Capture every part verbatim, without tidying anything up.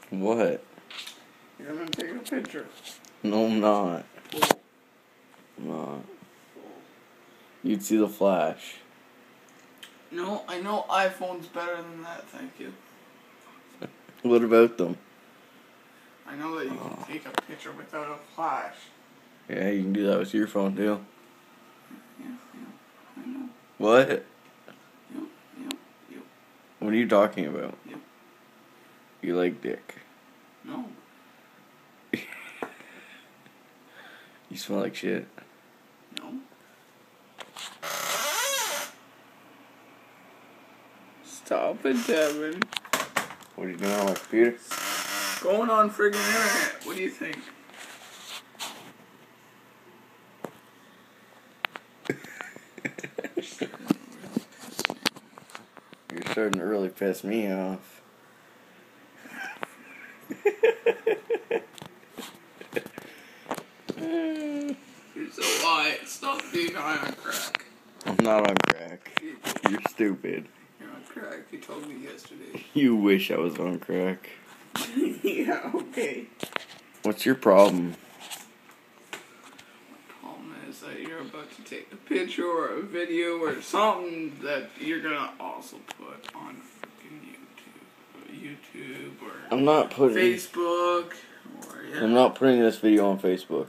What? You're gonna take a picture. No, I'm not. Cool. I'm not. You'd see the flash. No, I know iPhone's better than that, thank you. What about them? I know that you can Oh. take a picture without a flash. Yeah, you can do that with your phone too. Yeah, yeah, I know. What? Yep, yep, yep. What are you talking about? Yep. You like dick. No. You smell like shit. No. Stop it, Devin. What are you doing on my computer? Going on friggin' internet. What do you think? You're starting to really piss me off. You're so high. Stop being high on crack. I'm not on crack. You're stupid. You're on crack. You told me yesterday. You wish I was on crack. Yeah, okay. What's your problem? My problem is that you're about to take a picture or a video or something that you're gonna also put on freaking YouTube. YouTube or I'm not putting. Facebook or yeah. I'm not putting this video on Facebook.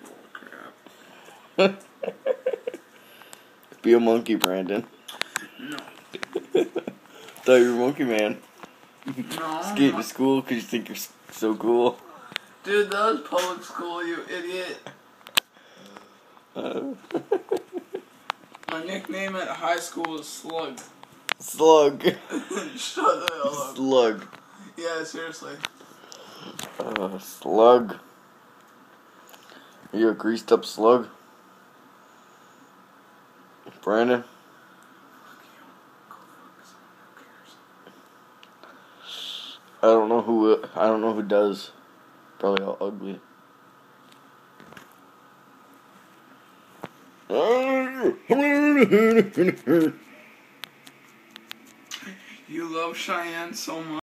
Bull crap. Be a monkey, Brandon. No. Thought you were a monkey man. No. Skate to school because you think you're s- so cool. Dude, that was public school, you idiot. Uh, My nickname at high school was Slug. slug. Shut the hell up. Slug. Yeah, seriously. Uh, slug. Are you a greased up slug? Brandon? I don't know who. I don't know who does. Probably all ugly. You love Cheyenne so much.